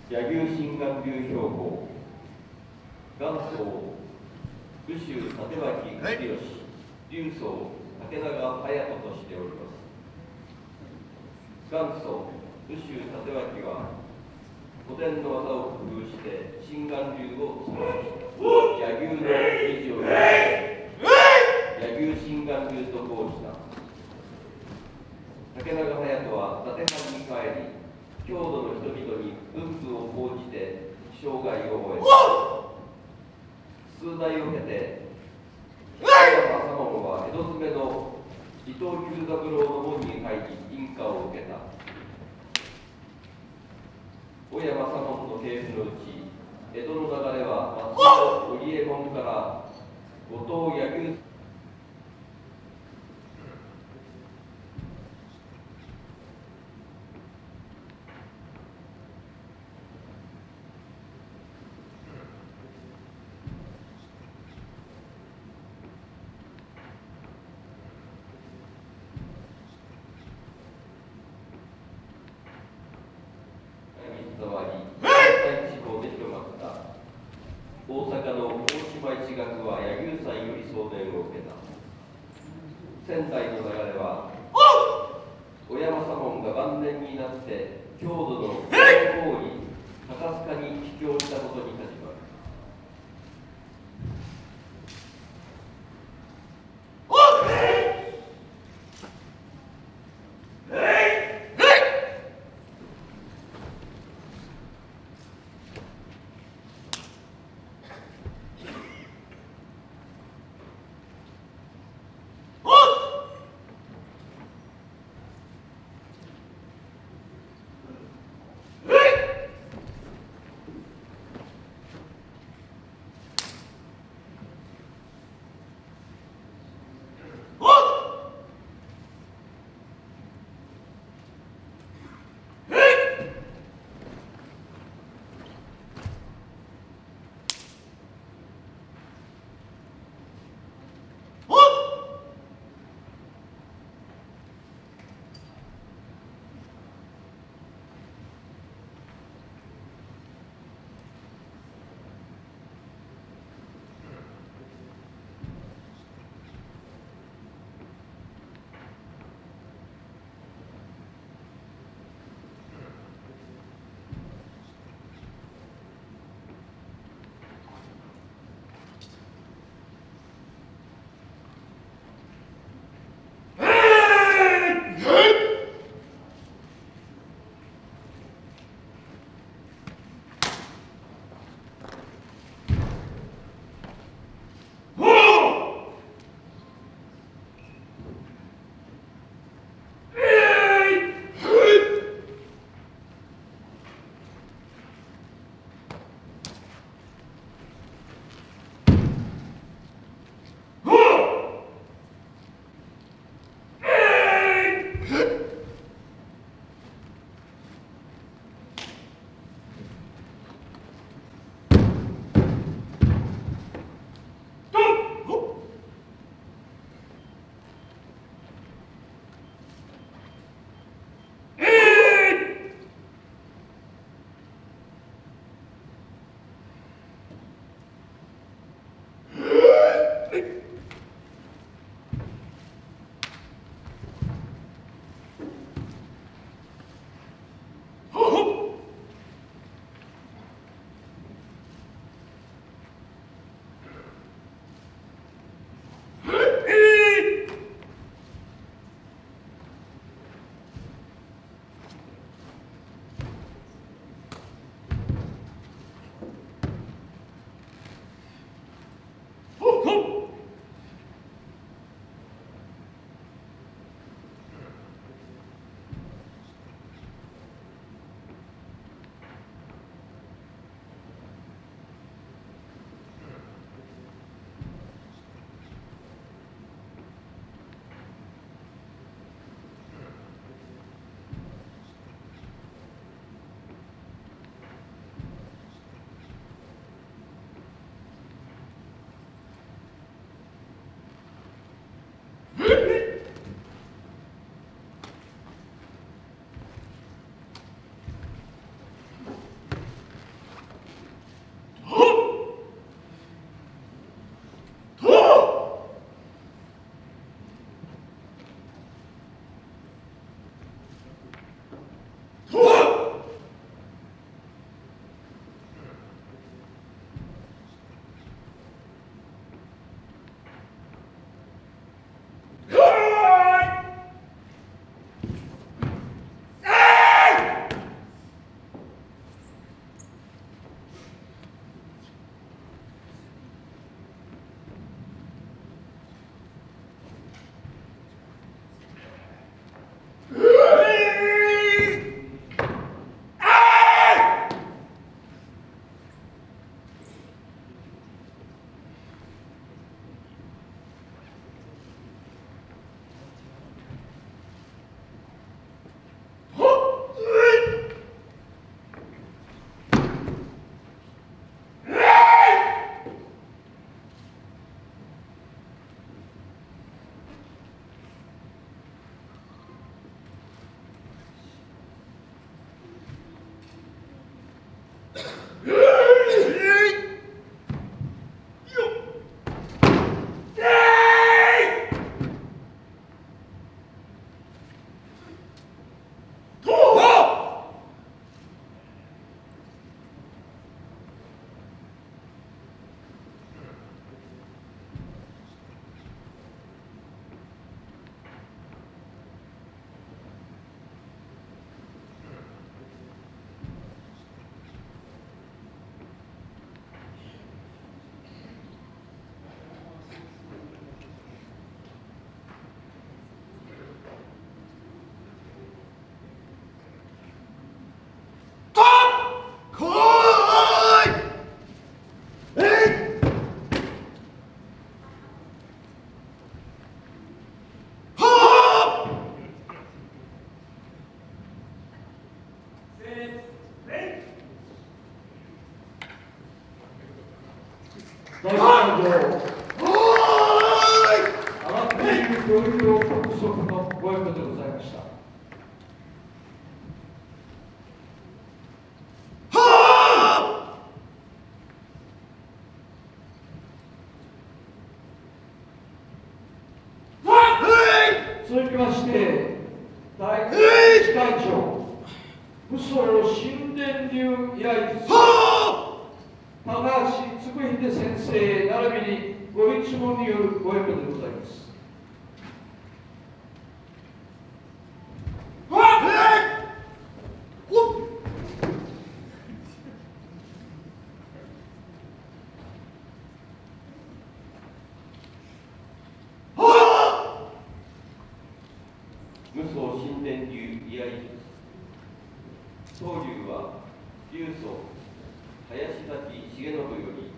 Yagyu Shingan-ryū標高、元祖武州立脇義義、龍宗竹永隼人としております。元祖武州立脇は古典の技を工夫して心眼流を創始した柳生の理事を柳生心眼流と号した。竹永隼人は伊達藩に帰り、郷土の人々に文武を講じて生涯を終えた。数代を経て小山正門は江戸詰めの伊藤久三郎の門に入り印鑑を受けた。小山正門の系譜のうち江戸の流れは松尾織右衛門から後藤柳生大阪の大島一学は柳生さんより送電を受けた。仙台の流れは小山左門が晩年になって郷土の高位高須賀に帰郷したことに始まる。 大会場、上がっている教育を督促のご役でございました。続きまして、第一会長、武装神殿流居合術、高橋嗣秀先生並びにご一問によるご役でございます。 無双神殿流居合術。当流は流祖林崎重信より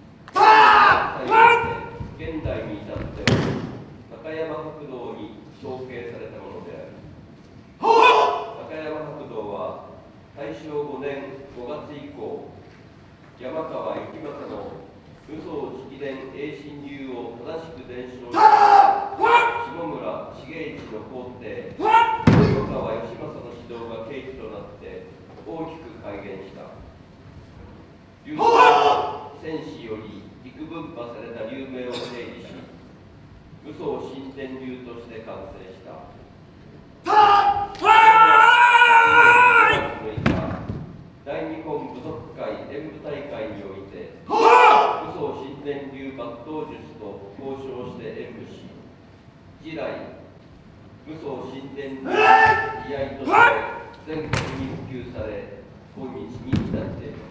現代に至っては高山白道に承継されたものである。高山白道は大正5年5月以降、山川幸政の無双直伝栄心流を正しく伝承した下村重一の皇帝山川義政の指導が契機となって大きく改元した。流祖は戦士より幾分派された流名を整理し、無双神殿流として完成した。大日本武術会演武大会において、無双神殿流抜刀術と交渉して演武し、以来、無双神殿流居合として全国に普及され、今日に至っています。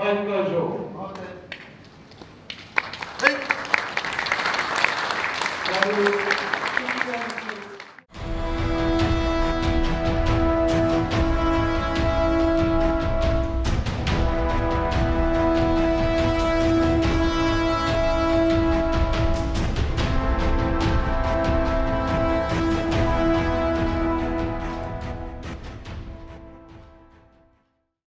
第2会場